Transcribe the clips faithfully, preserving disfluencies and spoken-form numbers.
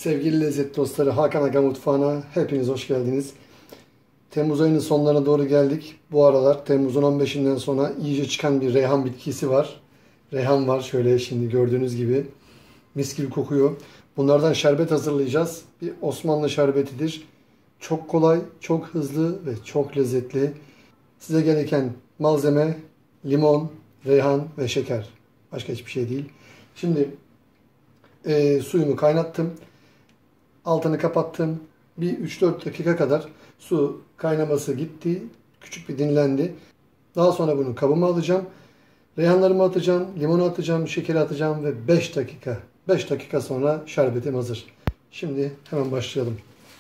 Sevgili lezzet dostları, Hakan Aga Mutfağı'na hepiniz hoş geldiniz. Temmuz ayının sonlarına doğru geldik. Bu aralar Temmuz'un on beşinden sonra iyice çıkan bir reyhan bitkisi var. Reyhan var şöyle şimdi gördüğünüz gibi. Mis gibi kokuyor. Bunlardan şerbet hazırlayacağız. Bir Osmanlı şerbetidir. Çok kolay, çok hızlı ve çok lezzetli. Size gereken malzeme limon, reyhan ve şeker. Başka hiçbir şey değil. Şimdi e, suyumu kaynattım. Altını kapattım. Bir üç dört dakika kadar su kaynaması gitti. Küçük bir dinlendi. Daha sonra bunu kabıma alacağım. Reyhanlarımı atacağım, limonu atacağım, şekeri atacağım ve beş dakika. beş dakika sonra şerbetim hazır. Şimdi hemen başlayalım.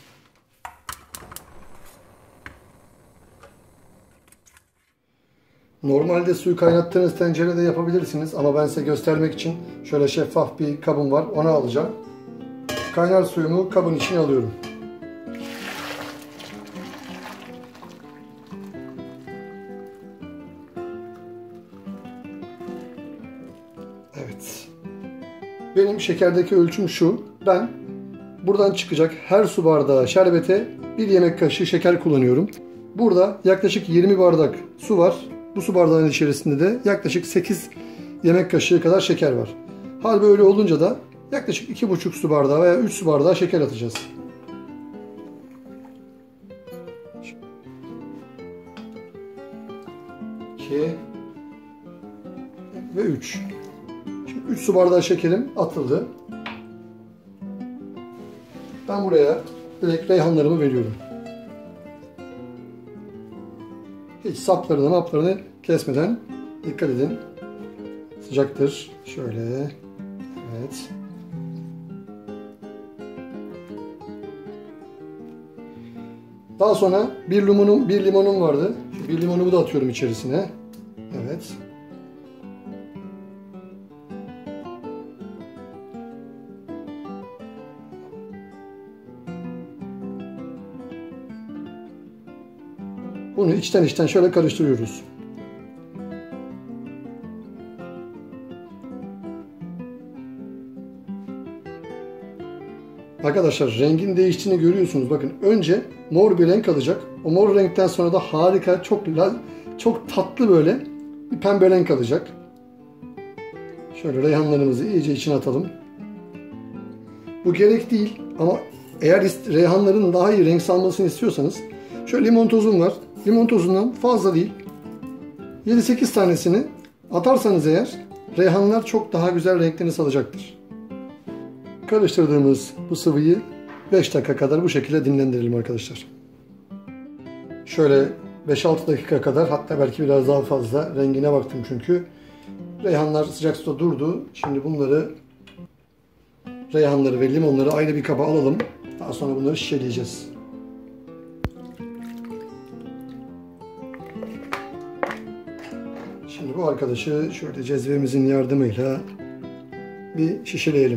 Normalde suyu kaynattığınız tencerede yapabilirsiniz ama ben size göstermek için şöyle şeffaf bir kabım var. Onu alacağım. Kaynar suyumu kabın içine alıyorum. Evet. Benim şekerdeki ölçüm şu. Ben buradan çıkacak her su bardağı şerbete bir yemek kaşığı şeker kullanıyorum. Burada yaklaşık yirmi bardak su var. Bu su bardağının içerisinde de yaklaşık sekiz yemek kaşığı kadar şeker var. Hal böyle olunca da yaklaşık iki buçuk su bardağı veya üç su bardağı şeker atacağız. iki ve üç. Şimdi üç su bardağı şekerim atıldı. Ben buraya direkt reyhanlarımı veriyorum. Hiç saplarını maplarını kesmeden dikkat edin. Sıcaktır. Şöyle. Evet. Daha sonra bir limonum, bir limonum vardı. Şu bir limonumu da atıyorum içerisine. Evet. Bunu içten içten şöyle karıştırıyoruz. Arkadaşlar rengin değiştiğini görüyorsunuz. Bakın önce mor bir renk alacak. O mor renkten sonra da harika, çok çok tatlı böyle bir pembe renk alacak. Şöyle reyhanlarımızı iyice içine atalım. Bu gerek değil ama eğer reyhanların daha iyi renk salmasını istiyorsanız şöyle limon tozum var. Limon tozundan fazla değil. yedi sekiz tanesini atarsanız eğer reyhanlar çok daha güzel renklerini salacaktır. Karıştırdığımız bu sıvıyı beş dakika kadar bu şekilde dinlendirelim arkadaşlar. Şöyle beş altı dakika kadar, hatta belki biraz daha fazla, rengine baktım çünkü. Reyhanlar sıcak suda durdu. Şimdi bunları, reyhanları ve limonları ayrı bir kaba alalım. Daha sonra bunları şişeleyeceğiz. Şimdi bu arkadaşı şöyle cezvemizin yardımıyla bir şişeleyelim.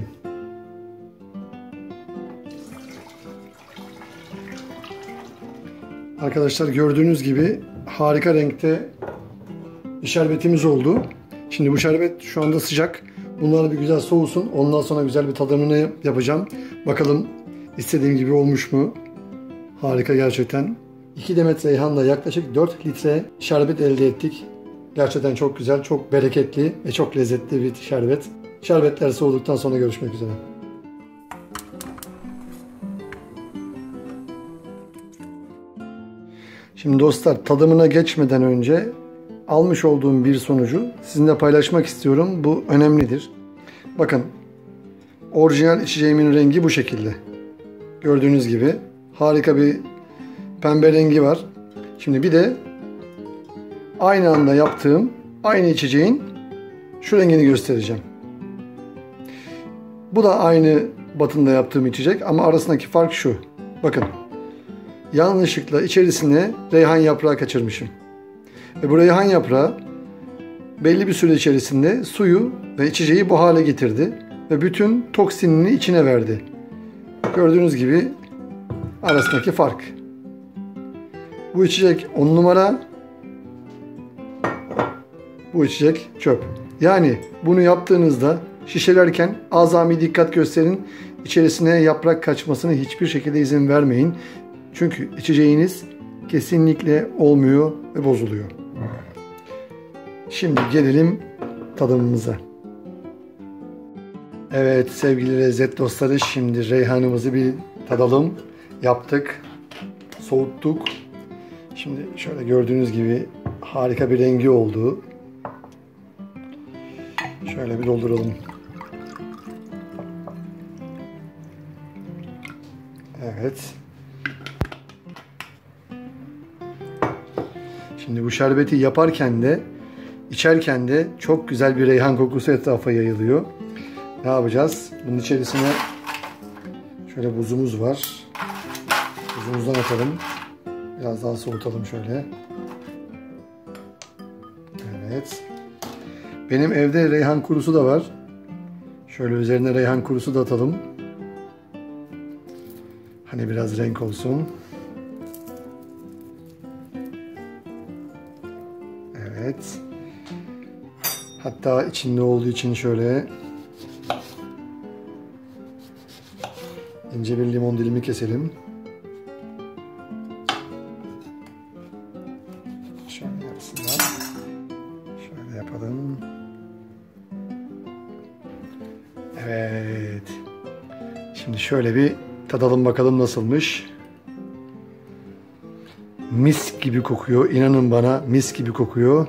Arkadaşlar gördüğünüz gibi harika renkte bir şerbetimiz oldu. Şimdi bu şerbet şu anda sıcak. Bunlar bir güzel soğusun. Ondan sonra güzel bir tadımını yapacağım. Bakalım istediğim gibi olmuş mu? Harika gerçekten. iki demet reyhanla yaklaşık dört litre şerbet elde ettik. Gerçekten çok güzel, çok bereketli ve çok lezzetli bir şerbet. Şerbetler soğuduktan sonra görüşmek üzere. Şimdi dostlar, tadımına geçmeden önce almış olduğum bir sonucu sizinle paylaşmak istiyorum. Bu önemlidir. Bakın, orijinal içeceğimin rengi bu şekilde. Gördüğünüz gibi harika bir pembe rengi var. Şimdi bir de aynı anda yaptığım aynı içeceğin şu rengini göstereceğim. Bu da aynı batında yaptığım içecek ama arasındaki fark şu. Bakın. Yanlışlıkla içerisine reyhan yaprağı kaçırmışım. Ve bu reyhan yaprağı belli bir süre içerisinde suyu ve içeceği bu hale getirdi. Ve bütün toksinini içine verdi. Gördüğünüz gibi arasındaki fark. Bu içecek on numara. Bu içecek çöp. Yani bunu yaptığınızda şişelerken azami dikkat gösterin. İçerisine yaprak kaçmasına hiçbir şekilde izin vermeyin. Çünkü içeceğiniz kesinlikle olmuyor ve bozuluyor. Şimdi gelelim tadımımıza. Evet sevgili lezzet dostları, şimdi reyhanımızı bir tadalım. Yaptık, soğuttuk. Şimdi şöyle gördüğünüz gibi harika bir rengi oldu. Şöyle bir dolduralım. Evet. Şimdi bu şerbeti yaparken de içerken de çok güzel bir reyhan kokusu etrafa yayılıyor. Ne yapacağız? Bunun içerisine şöyle buzumuz var. Buzumuzdan atalım. Biraz daha soğutalım şöyle. Evet. Benim evde reyhan kurusu da var. Şöyle üzerine reyhan kurusu da atalım. Hani biraz renk olsun. Evet. Hatta içinde olduğu için şöyle ince bir limon dilimi keselim. Şöyle yarısından. Şöyle yapalım. Evet. Şimdi şöyle bir tadalım bakalım nasılmış. Mis gibi kokuyor. İnanın bana mis gibi kokuyor.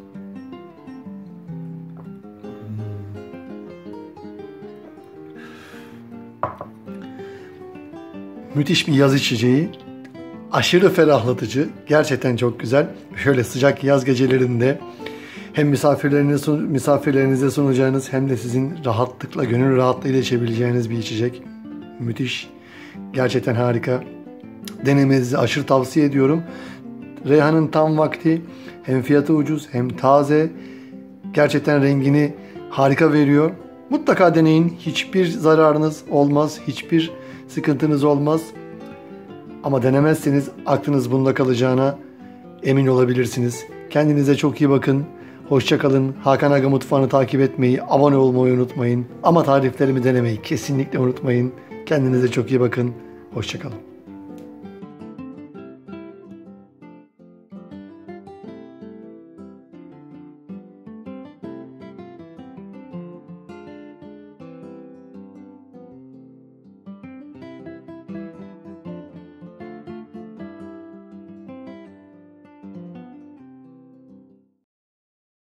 Müthiş bir yaz içeceği. Aşırı ferahlatıcı. Gerçekten çok güzel. Şöyle sıcak yaz gecelerinde hem misafirlerinize, misafirlerinize sunacağınız hem de sizin rahatlıkla, gönül rahatlığıyla içebileceğiniz bir içecek. Müthiş. Gerçekten harika. Denemenizi aşırı tavsiye ediyorum. Reyhan'ın tam vakti. Hem fiyatı ucuz hem taze. Gerçekten rengini harika veriyor. Mutlaka deneyin. Hiçbir zararınız olmaz. Hiçbir sıkıntınız olmaz. Ama denemezseniz aklınız bunda kalacağına emin olabilirsiniz. Kendinize çok iyi bakın. Hoşça kalın. Hakan Aga Mutfağı'nı takip etmeyi, abone olmayı unutmayın. Ama tariflerimi denemeyi kesinlikle unutmayın. Kendinize çok iyi bakın. Hoşça kalın.